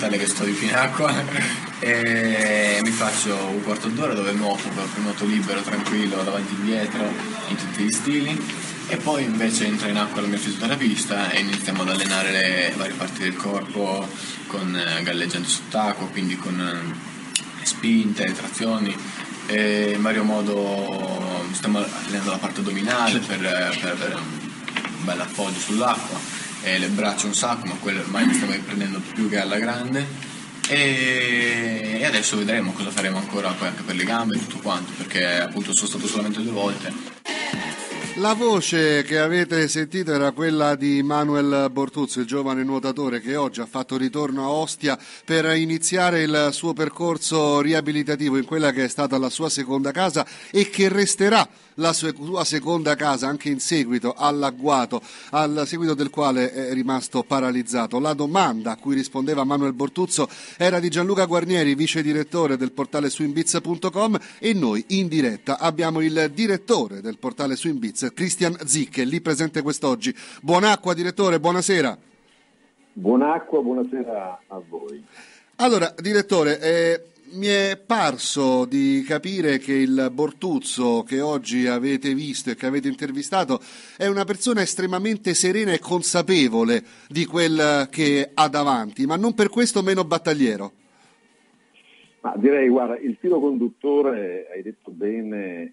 che sto di più in acqua e mi faccio un quarto d'ora dove nuoto, proprio nuoto libero, tranquillo, davanti e indietro, in tutti gli stili, e poi invece entra in acqua la mia fisioterapista e iniziamo ad allenare le varie parti del corpo con galleggiando sott'acqua, quindi con spinte, trazioni, e in vario modo stiamo allenando la parte addominale per avere un bel appoggio sull'acqua, e le braccia un sacco, ma quelle ormai le stiamo riprendendo più che alla grande, e adesso vedremo cosa faremo ancora poi anche per le gambe e tutto quanto, perché appunto sono stato solamente 2 volte. La voce che avete sentito era quella di Manuel Bortuzzo, il giovane nuotatore che oggi ha fatto ritorno a Ostia per iniziare il suo percorso riabilitativo in quella che è stata la sua seconda casa e che resterà la sua seconda casa anche in seguito all'agguato, al seguito del quale è rimasto paralizzato. La domanda a cui rispondeva Manuel Bortuzzo era di Gianluca Guarnieri, vice direttore del portale swimbiz.com, e noi in diretta abbiamo il direttore del portale Swimbiz, Christian Zicche, lì presente quest'oggi. Buonacqua direttore, buonasera. Buonacqua, buonasera a voi. Allora, direttore, mi è parso di capire che il Bortuzzo che oggi avete visto e che avete intervistato è una persona estremamente serena e consapevole di quel che ha davanti, ma non per questo meno battagliero. Ma direi, guarda, il filo conduttore, hai detto bene,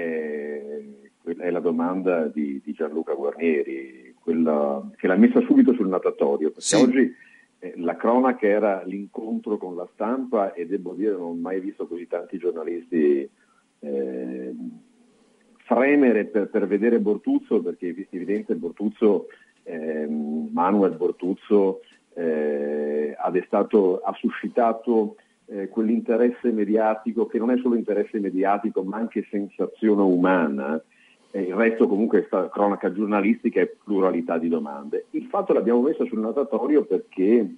è la domanda di Gianluca Guarnieri, quella che l'ha messa subito sul natatorio, perché sì. Oggi la cronaca era l'incontro con la stampa e devo dire non ho mai visto così tanti giornalisti fremere per vedere Bortuzzo, perché è evidente Bortuzzo, Manuel Bortuzzo ha suscitato quell'interesse mediatico che non è solo interesse mediatico ma anche sensazione umana. Il resto comunque è cronaca giornalistica e pluralità di domande. Il fatto l'abbiamo messo sul natatorio perché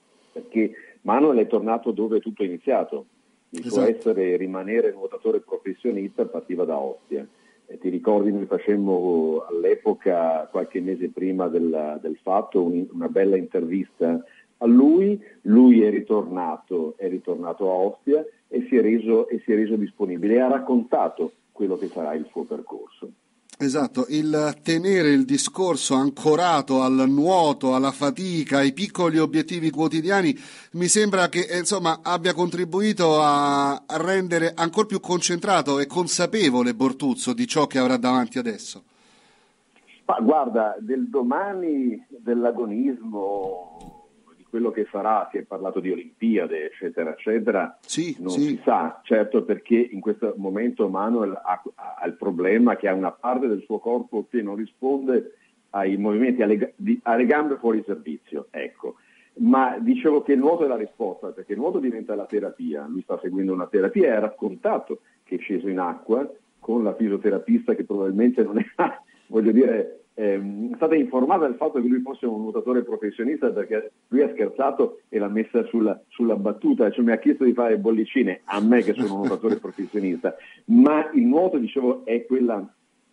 Manuel è tornato dove tutto è iniziato. Il suo essere e rimanere nuotatore professionista partiva da Ostia. E ti ricordi, noi facemmo all'epoca, qualche mese prima del fatto, una bella intervista a lui è ritornato a Ostia e si è reso disponibile e ha raccontato quello che sarà il suo percorso. Esatto, il tenere il discorso ancorato al nuoto, alla fatica, ai piccoli obiettivi quotidiani, mi sembra che insomma abbia contribuito a rendere ancora più concentrato e consapevole Bortuzzo di ciò che avrà davanti adesso. Ma guarda, del domani, dell'agonismo, di quello che sarà, si è parlato di Olimpiadi, eccetera, eccetera, non si sa, certo, perché in questo momento Manuel ha il problema che ha una parte del suo corpo che non risponde ai movimenti, alle gambe fuori servizio, ecco. Ma dicevo che il nuoto è la risposta, perché il nuoto diventa la terapia, lui sta seguendo una terapia e ha raccontato che è sceso in acqua con la fisioterapista che probabilmente non è, voglio dire, è stata informata del fatto che lui fosse un nuotatore professionista, perché lui ha scherzato e l'ha messa sulla battuta, cioè mi ha chiesto di fare bollicine a me che sono un nuotatore professionista, ma il nuoto, dicevo, è quella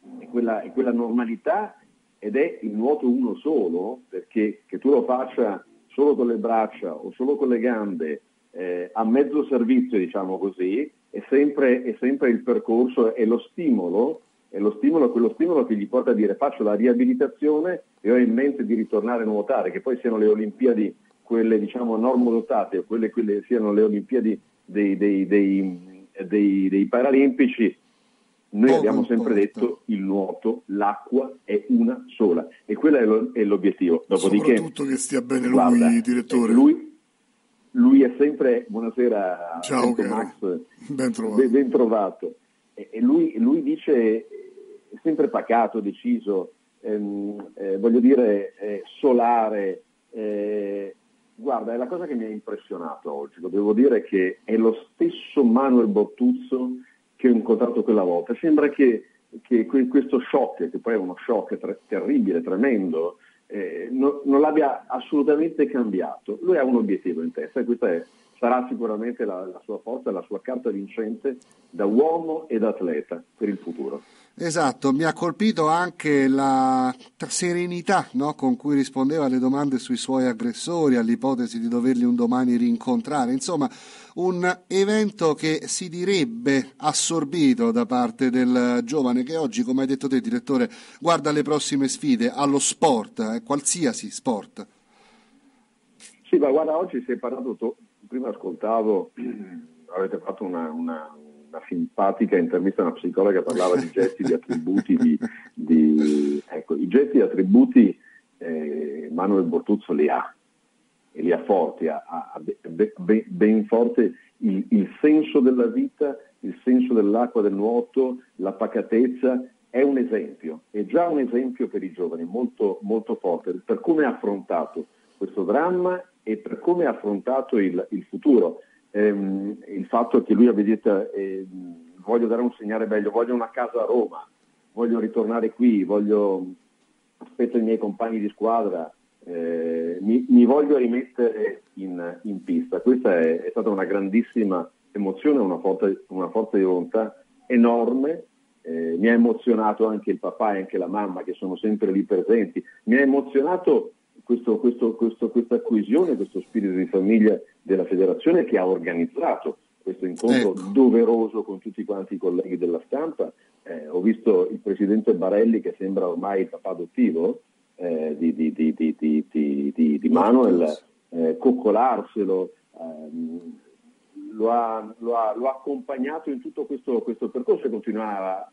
normalità ed è il nuoto uno solo, perché che tu lo faccia solo con le braccia o solo con le gambe a mezzo servizio, diciamo così, è sempre il percorso e lo stimolo. È quello stimolo che gli porta a dire faccio la riabilitazione e ho in mente di ritornare a nuotare, che poi siano le Olimpiadi quelle diciamo normodotate o quelle siano le Olimpiadi dei Paralimpici. Noi abbiamo sempre detto il nuoto, l'acqua è una sola e quello è l'obiettivo. Dopodiché, soprattutto che stia bene lui, guarda, direttore. Lui è sempre, buonasera. Ciao Max, ben trovato. Ben trovato. E lui dice è sempre pacato, deciso, voglio dire solare. Guarda, è la cosa che mi ha impressionato oggi, lo devo dire, che è lo stesso Manuel Bortuzzo che ho incontrato quella volta. Sembra che questo shock, che poi è uno shock terribile, tremendo, non l'abbia assolutamente cambiato. Lui ha un obiettivo in testa e questa sarà sicuramente la sua forza, la sua carta vincente da uomo e da atleta per il futuro. Esatto, mi ha colpito anche la serenità, no, con cui rispondeva alle domande sui suoi aggressori, all'ipotesi di doverli un domani rincontrare. Insomma, un evento che si direbbe assorbito da parte del giovane che oggi, come hai detto te, direttore, guarda le prossime sfide, allo sport, qualsiasi sport. Sì, ma guarda, oggi si è parlato, prima ascoltavo, avete fatto una simpatica intervista a una psicologa che parlava di gesti, di attributi, ecco, i gesti e attributi Manuel Bortuzzo li ha, e li ha forti, ha ben forte il senso della vita, il senso dell'acqua, del nuoto, la pacatezza. È un esempio, è già un esempio per i giovani, molto, molto forte, per come ha affrontato questo dramma e per come ha affrontato il futuro. Il fatto che lui abbia detto voglio dare un segnale bello, voglio una casa a Roma, voglio ritornare qui, aspetto i miei compagni di squadra, mi voglio rimettere in pista. Questa è stata una grandissima emozione, una forza di volontà enorme. Mi ha emozionato anche il papà e anche la mamma che sono sempre lì presenti, mi ha emozionato questa coesione, questo spirito di famiglia della federazione che ha organizzato questo incontro doveroso con tutti quanti i colleghi della stampa. Ho visto il presidente Barelli che sembra ormai il papà adottivo di Manuel, coccolarselo, lo ha accompagnato in tutto questo percorso e continuava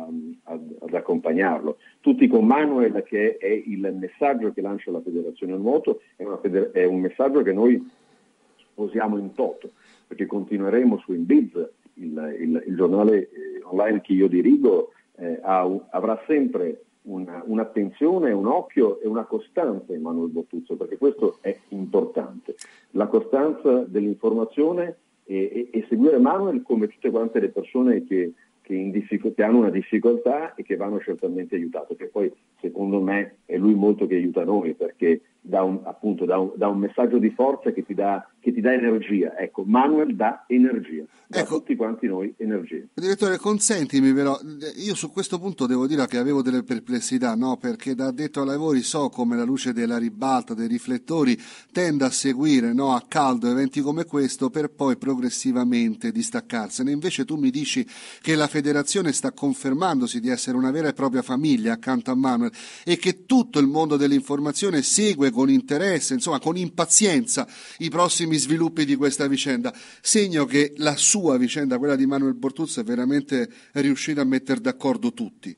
ad accompagnarlo. Tutti con Manuel, che è il messaggio che lancia la Federazione Nuoto, è un messaggio che noi sposiamo in toto, perché continueremo su Inbiz, il giornale online che io dirigo, avrà sempre un'attenzione, un occhio e una costanza in Manuel Bortuzzo, perché questo è importante, la costanza dell'informazione e seguire Manuel come tutte quante le persone che hanno una difficoltà e che vanno certamente aiutate, che poi secondo me è lui molto che aiuta noi, perché dà un messaggio di forza che ti dà energia. Ecco, Manuel dà energia, dà a tutti quanti noi energia. Direttore, consentimi però, io su questo punto devo dire che avevo delle perplessità, no? Perché da addetto ai lavori so come la luce della ribalta, dei riflettori, tende a seguire, no, a caldo eventi come questo per poi progressivamente distaccarsene. Invece tu mi dici che la federazione sta confermandosi di essere una vera e propria famiglia accanto a Manuel e che tutto il mondo dell'informazione segue con interesse, insomma con impazienza i prossimi sviluppi di questa vicenda, segno che la sua vicenda, quella di Manuel Bortuzzo, è veramente riuscita a mettere d'accordo tutti.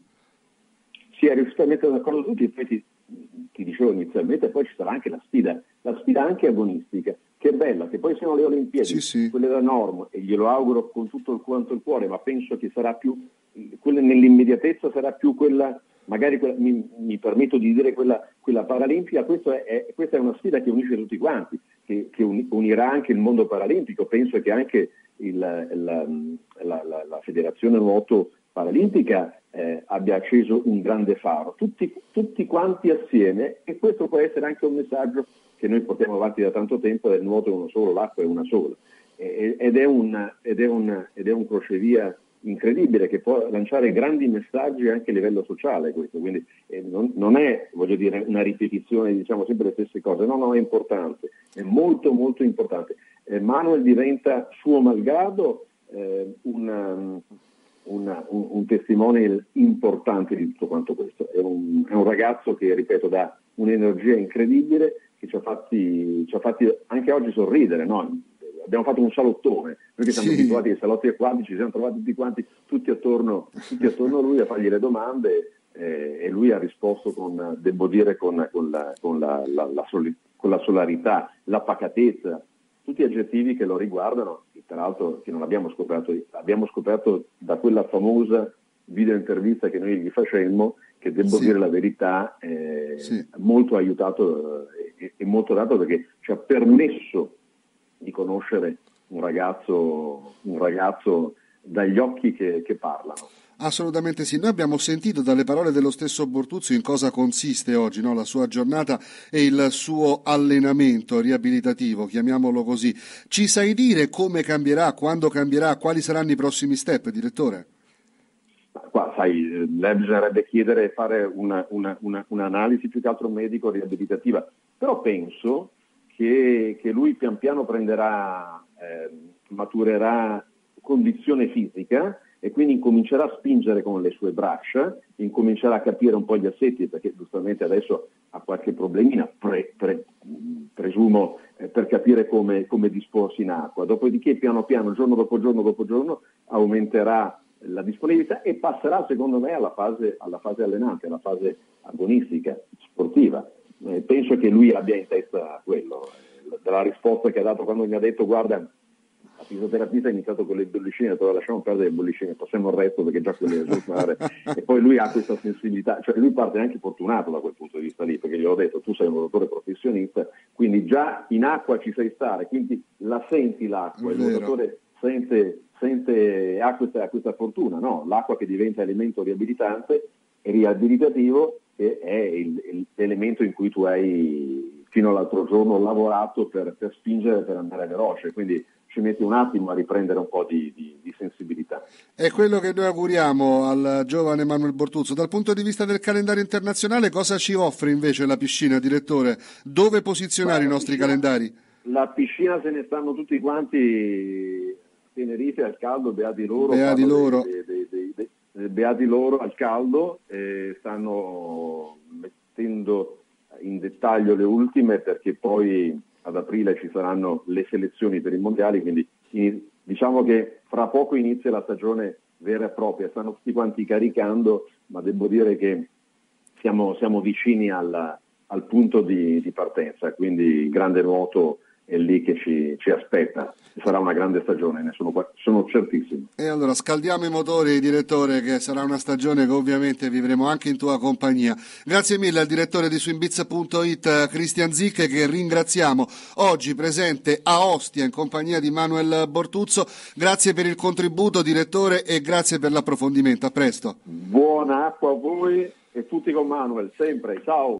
Sì, è riuscita a mettere d'accordo tutti, e poi ti dicevo inizialmente, poi ci sarà anche la sfida anche agonistica, che è bella, che poi siano le Olimpiadi, sì. Quelle da norma, e glielo auguro con tutto quanto il cuore, ma penso che sarà più, quella nell'immediatezza sarà più quella, magari mi permetto di dire quella paralimpica. Questa è una sfida che unisce tutti quanti, che unirà anche il mondo paralimpico. Penso che anche la Federazione Nuoto Paralimpica abbia acceso un grande faro, tutti quanti assieme, e questo può essere anche un messaggio che noi portiamo avanti da tanto tempo: del nuoto è uno solo, l'acqua è una sola, ed è un crocevia incredibile che può lanciare grandi messaggi anche a livello sociale. Questo quindi non è, voglio dire, una ripetizione, diciamo sempre le stesse cose, no, è importante, è molto molto importante. Manuel diventa, suo malgrado, un testimone importante di tutto quanto questo. È un ragazzo che, ripeto, dà un'energia incredibile, che ci ha fatti anche oggi sorridere, no? Abbiamo fatto un salottone, noi che siamo abituati ai salotti aquatici, ci siamo trovati tutti attorno a lui a fargli le domande, e lui ha risposto con la solarità, la pacatezza, tutti aggettivi che lo riguardano, e tra l'altro che non abbiamo scoperto da quella famosa video intervista che noi gli facemmo, che devo dire la verità, molto aiutato e molto dato, perché ci ha permesso di conoscere un ragazzo dagli occhi che parlano. Assolutamente sì, noi abbiamo sentito dalle parole dello stesso Bortuzzo in cosa consiste oggi, no? La sua giornata e il suo allenamento riabilitativo, chiamiamolo così. Ci sai dire come cambierà, quando cambierà, quali saranno i prossimi step, direttore? Qua sai, lei bisognerebbe chiedere e fare un'analisi più che altro medico-riabilitativa, però penso che lui pian piano maturerà condizione fisica e quindi incomincerà a spingere con le sue braccia, incomincerà a capire un po' gli assetti, perché giustamente adesso ha qualche problemina, presumo, per capire come disporsi in acqua. Dopodiché piano piano, giorno dopo giorno, aumenterà la disponibilità e passerà secondo me alla fase allenante, alla fase agonistica, sportiva. Penso che lui abbia in testa quello. Dalla risposta che ha dato quando mi ha detto guarda, la fisioterapista ha iniziato con le bollicine, però lasciamo perdere le bollicine, passiamo il resto perché già quelle devo fare. E poi lui ha questa sensibilità, cioè lui parte anche fortunato da quel punto di vista lì, perché gli ho detto tu sei un nuotatore professionista, quindi già in acqua ci sai stare, quindi la senti l'acqua, il nuotatore ha questa fortuna, no? L'acqua che diventa elemento riabilitante e riabilitativo, che è l'elemento in cui tu hai fino all'altro giorno lavorato per spingere, per andare veloce, quindi ci metti un attimo a riprendere un po' di sensibilità. È quello che noi auguriamo al giovane Manuel Bortuzzo. Dal punto di vista del calendario internazionale, cosa ci offre invece la piscina, direttore? Dove posizionare i nostri calendari? La piscina se ne stanno tutti quanti a Tenerife al caldo, beati loro. Beati loro al caldo, stanno mettendo in dettaglio le ultime perché poi ad aprile ci saranno le selezioni per i mondiali, quindi diciamo che fra poco inizia la stagione vera e propria, stanno tutti quanti caricando, ma devo dire che siamo vicini al punto di partenza, quindi il grande nuoto è lì che ci aspetta. Sarà una grande stagione, sono certissimo. E allora scaldiamo i motori, direttore, che sarà una stagione che ovviamente vivremo anche in tua compagnia. Grazie mille al direttore di swimbiz.it Christian Zick, che ringraziamo oggi presente a Ostia in compagnia di Manuel Bortuzzo. Grazie per il contributo, direttore, e grazie per l'approfondimento. A presto. Buona acqua a voi e tutti con Manuel, sempre. Ciao.